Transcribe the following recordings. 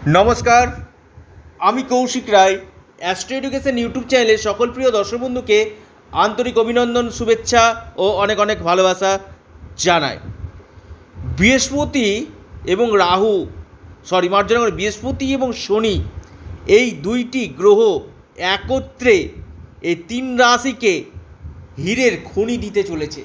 নমস্কার, আমি Koushik Roy. Astro education YouTube চ্যানেলের সকল প্রিয় দর্শক বন্ধুকে আন্তরিক অভিনন্দন, শুভেচ্ছা ও অনেক অনেক ভালোবাসা জানাই। বৃহস্পতি এবং বৃহস্পতি এবং শনি, এই দুইটি গ্রহ একত্রে এই তিন রাশিকে হীরের খনি দিতে চলেছে।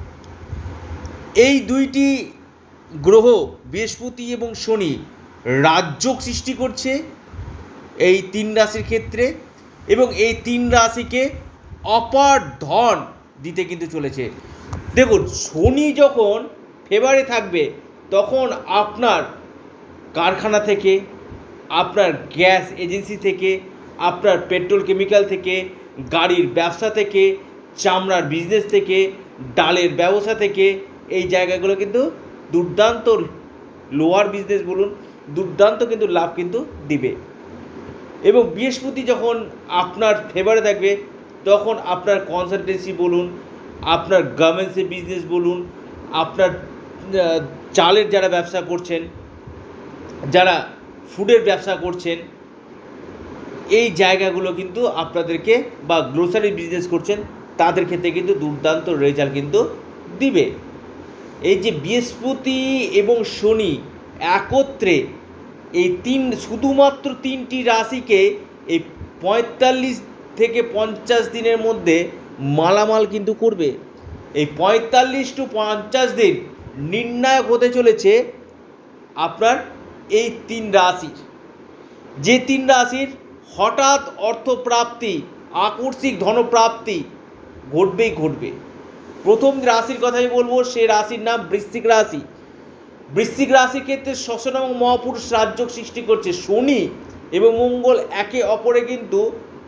এই দুইটি গ্রহ বৃহস্পতি এবং শনি রাজযোগ সৃষ্টি করছে এই তিন রাশির ক্ষেত্রে, এবং এই তিন রাশিকে অপার ধন দিতে কিন্তু চলেছে। দেখুন, শনি যখন ফেভারে থাকবে তখন আপনার কারখানা থেকে, আপনার গ্যাস এজেন্সি থেকে, আপনার পেট্রোল কেমিক্যাল থেকে, গাড়ির ব্যবসা থেকে, চামড়ার বিজনেস থেকে, ডালের ব্যবসা থেকে, এই জায়গাগুলো কিন্তু দুর্দান্ত, লোয়ার বিজনেস বলুন, দুর্দান্ত কিন্তু লাভ কিন্তু দিবে। এবং বৃহস্পতি যখন আপনার ফেভারে থাকবে তখন আপনার কনসালটেন্সি বলুন, আপনার গার্মেন্টসের বিজনেস বলুন, আপনার চালের যারা ব্যবসা করছেন, যারা ফুডের ব্যবসা করছেন, এই জায়গাগুলো কিন্তু আপনাদেরকে, বা গ্রোসারি বিজনেস করছেন তাদের ক্ষেত্রে কিন্তু দুর্দান্ত রেজাল্ট কিন্তু দিবে। এই যে বৃহস্পতি এবং শনি একত্রে এই শুধুমাত্র তিনটি রাশিকে এই 45 থেকে 50 দিনের মধ্যে মালামাল কিন্তু করবে। এই 45 টু 50 দিন নির্ণায়ক হতে চলেছে আপনার এই তিন রাশির। যে তিন রাশির হঠাৎ অর্থপ্রাপ্তি, আকস্মিক ধনপ্রাপ্তি ঘটবে। প্রথম রাশির কথাই বলবো, সে রাশির নাম বৃশ্চিক রাশি। বৃশ্চিক রাশির ক্ষেত্রে শ্বসন এবং মহাপুরুষ রাজযোগ সৃষ্টি করছে। শনি এবং মঙ্গল একে অপরে কিন্তু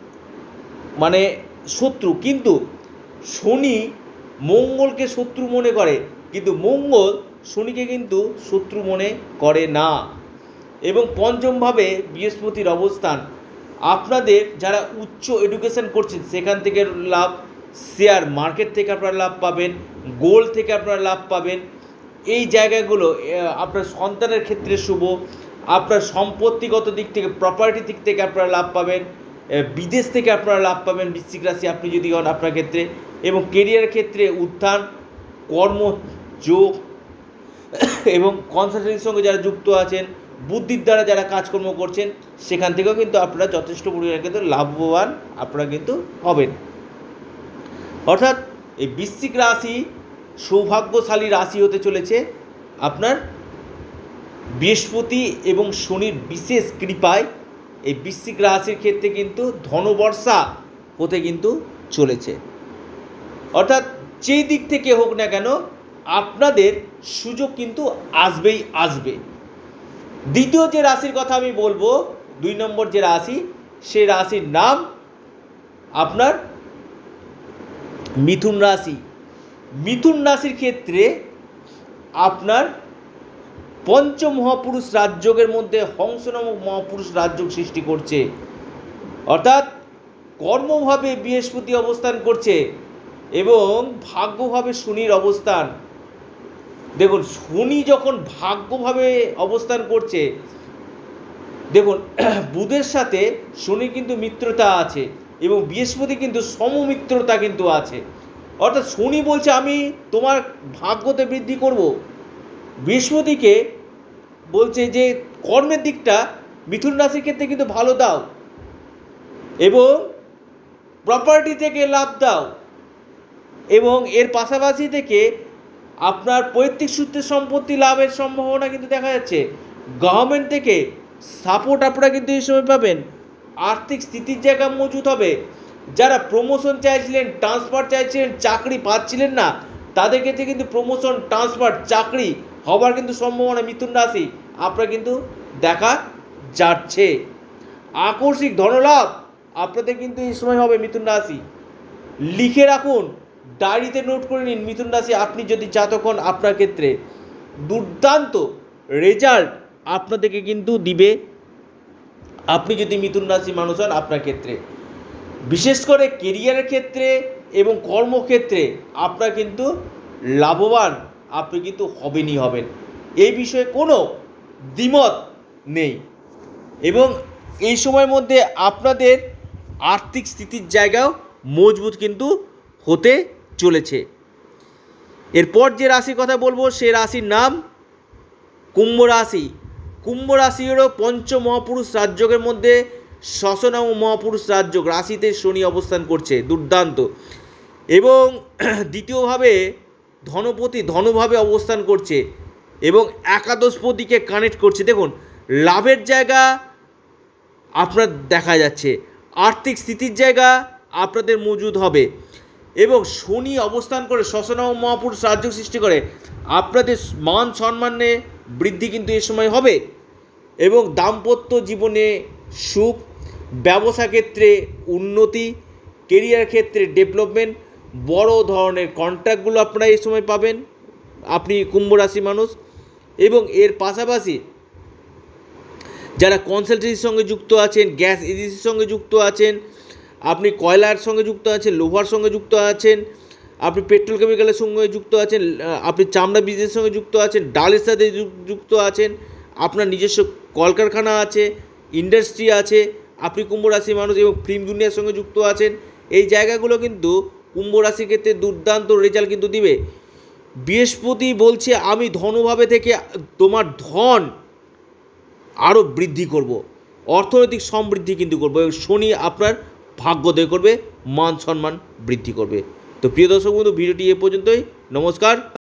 শত্রু, কিন্তু শনি মঙ্গলকে শত্রু মনে করে, কিন্তু মঙ্গল শনিকে কিন্তু শত্রু মনে করে না। এবং পঞ্চমভাবে বৃহস্পতির অবস্থান, আপনাদের যারা উচ্চ এডুকেশন করছেন সেখান থেকে লাভ, শেয়ার মার্কেট থেকে আপনারা লাভ পাবেন, গোল্ড থেকে আপনারা লাভ পাবেন। এই জায়গাগুলো আপনার সন্তানের ক্ষেত্রে শুভ, আপনার সম্পত্তিগত দিক থেকে, প্রপার্টি দিক থেকে আপনারা লাভ পাবেন, বিদেশ থেকে আপনারা লাভ পাবেন বৃশ্চিক রাশি আপনি যদি হন আপনার ক্ষেত্রে। এবং কেরিয়ারের ক্ষেত্রে উত্থান, কর্মযোগ, এবং কনসালটেন্সির সঙ্গে যারা যুক্ত আছেন, বুদ্ধির দ্বারা যারা কাজকর্ম করছেন, সেখান থেকেও কিন্তু আপনারা যথেষ্ট পরিমাণে কিন্তু লাভবান আপনারা কিন্তু হবেন। অর্থাৎ এই বৃশ্চিক রাশি সৌভাগ্যশালী রাশি হতে চলেছে আপনার বৃহস্পতি এবং শনির বিশেষ কৃপায়। এই বৃশ্চিক রাশির ক্ষেত্রে কিন্তু ধনবর্ষা হতে কিন্তু চলেছে। অর্থাৎ যেই দিক থেকে হোক না কেন আপনাদের সুযোগ কিন্তু আসবেই আসবে। দ্বিতীয় যে রাশির কথা আমি বলবো, 2 নম্বর যে রাশি, সে রাশির নাম আপনার মিথুন রাশি। মিথুন রাশির ক্ষেত্রে আপনার পঞ্চম মহাপুরুষ রাজযোগের মধ্যে হংস নামক মহাপুরুষ রাজযোগ সৃষ্টি করছে। অর্থাৎ কর্মভাবে বৃহস্পতি অবস্থান করছে এবং ভাগ্যভাবে শনির অবস্থান। দেখুন, শনি যখন ভাগ্যভাবে অবস্থান করছে, দেখুন বুধের সাথে শনি কিন্তু মিত্রতা আছে এবং বৃহস্পতি কিন্তু সমমিত্রতা কিন্তু আছে। অর্থাৎ শনি বলছে আমি তোমার ভাগ্যতে বৃদ্ধি করব, বৃহস্পতিকে বলছে যে কর্মের দিকটা মিথুন রাশির ক্ষেত্রে কিন্তু ভালো দাও এবং প্রপার্টি থেকে লাভ দাও, এবং এর পাশাপাশি থেকে আপনার পৈতৃক সূত্রে সম্পত্তি লাভের সম্ভাবনা কিন্তু দেখা যাচ্ছে। গভর্নমেন্ট থেকে সাপোর্ট আপনারা কিন্তু এই সময় পাবেন, আর্থিক স্থিতির জায়গা মজুত হবে। যারা প্রমোশন চাইছিলেন, ট্রান্সফার চাইছিলেন, চাকরি পাচ্ছিলেন না, তাদের ক্ষেত্রে কিন্তু প্রমোশন, ট্রান্সফার, চাকরি হবার কিন্তু সম্ভাবনা মিথুন রাশি আপনারা কিন্তু দেখা যাচ্ছে। আকস্মিক ধনলাভ আপনাদের কিন্তু এই সময় হবে মিথুন রাশি। লিখে রাখুন, ডায়েরিতে নোট করে নিন, মিথুন রাশি আপনি যদি জাতক হন আপনার ক্ষেত্রে দুর্দান্ত রেজাল্ট আপনাদেরকে কিন্তু দিবে। আপনি যদি মিথুন রাশি মানুষ হন আপনার ক্ষেত্রে, বিশেষ করে কেরিয়ারের ক্ষেত্রে এবং কর্মক্ষেত্রে আপনার কিন্তু লাভবান আপনি কিন্তু হবেনই হবেন, এই বিষয়ে কোনো দ্বিমত নেই। এবং এই সময়ের মধ্যে আপনাদের আর্থিক স্থিতির জায়গাও মজবুত কিন্তু হতে চলেছে। এরপর যে রাশির কথা বলবো সে রাশির নাম কুম্ভ রাশি। কুম্ভ রাশি হলো পঞ্চ মহাপুরুষ রাজযোগের মধ্যে ষষ্ঠতম মহাপুরুষ রাজযোগ। রাশিতে শনি অবস্থান করছে, দুর্দান্ত। এবং দ্বিতীয়ভাবে ধনপতি ধনভাবে অবস্থান করছে এবং একাদশপতিকে কানেক্ট করছে। দেখুন, লাভের জায়গা আপনার দেখা যাচ্ছে, আর্থিক স্থিতির জায়গা আপনাদের মজুদ হবে এবং শনি অবস্থান করে ষষ্ঠতম মহাপুরুষ রাজযোগ সৃষ্টি করে আপনাদের মান সম্মানে বৃদ্ধি কিন্তু এ সময় হবে এবং দাম্পত্য জীবনে সুখ, ব্যবসা ক্ষেত্রে উন্নতি, কেরিয়ার ক্ষেত্রে ডেভেলপমেন্ট, বড় ধরনের কন্ট্রাক্টগুলো আপনারা এই সময় পাবেন আপনি কুম্ভ রাশি মানুষ। এবং এর পাশাপাশি যারা কনসালটেন্সির সঙ্গে যুক্ত আছেন, গ্যাস এজেন্সির সঙ্গে যুক্ত আছেন, আপনি কয়লার সঙ্গে যুক্ত আছেন, লোহার সঙ্গে যুক্ত আছেন, আপনি পেট্রোল কেমিক্যালের সঙ্গে যুক্ত আছেন, আপনি চামড়া বিজনেসের সঙ্গে যুক্ত আছেন, ডালের সাথে যুক্ত আছেন, আপনার নিজস্ব কলকারখানা আছে, ইন্ডাস্ট্রি আছে, আপনি কুম্ভ রাশি মানুষ এবং ফিল্ম দুনিয়ার সঙ্গে যুক্ত আছেন, এই জায়গাগুলো কিন্তু কুম্ভ রাশির ক্ষেত্রে দুর্দান্ত রেজাল্ট কিন্তু দিবে। বৃহস্পতি বলছে আমি ধনভাবে থেকে তোমার ধন আরও বৃদ্ধি করব, অর্থনৈতিক সমৃদ্ধি কিন্তু করবো এবং শনি আপনার ভাগ্যোদয় করবে, মান সম্মান বৃদ্ধি করবে। তো প্রিয় দর্শক বন্ধু, ভিডিওটি এ পর্যন্তই। নমস্কার।